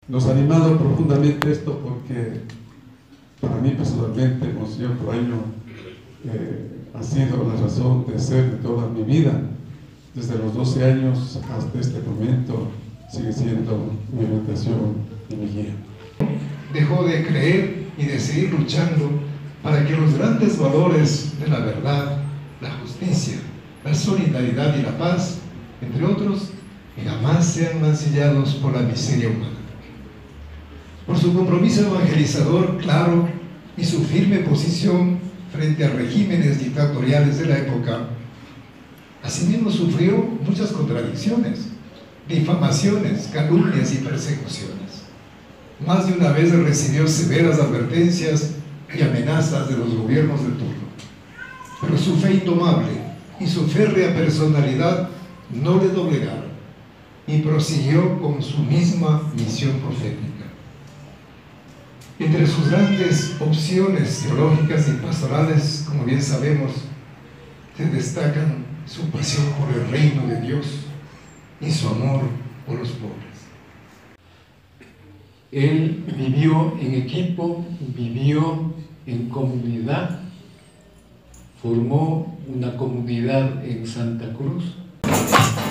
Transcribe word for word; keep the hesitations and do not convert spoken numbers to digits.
Nos ha animado profundamente esto porque para mí personalmente, Monseñor Proaño, eh, ha sido la razón de ser de toda mi vida. Desde los doce años hasta este momento sigue siendo mi orientación y mi guía. Dejó de creer y de seguir luchando para que los grandes valores de la verdad, la justicia, la solidaridad y la paz, entre otros, jamás sean mancillados por la miseria humana. Por su compromiso evangelizador claro y su firme posición frente a regímenes dictatoriales de la época, asimismo sufrió muchas contradicciones, difamaciones, calumnias y persecuciones. Más de una vez recibió severas advertencias y amenazas de los gobiernos de turno. Pero su fe indomable y su férrea personalidad no le doblegaron y prosiguió con su misma misión profética. Entre sus grandes opciones teológicas y pastorales, como bien sabemos, se destacan su pasión por el reino de Dios y su amor por los pobres. Él vivió en equipo, vivió en comunidad, formó una comunidad en Santa Cruz.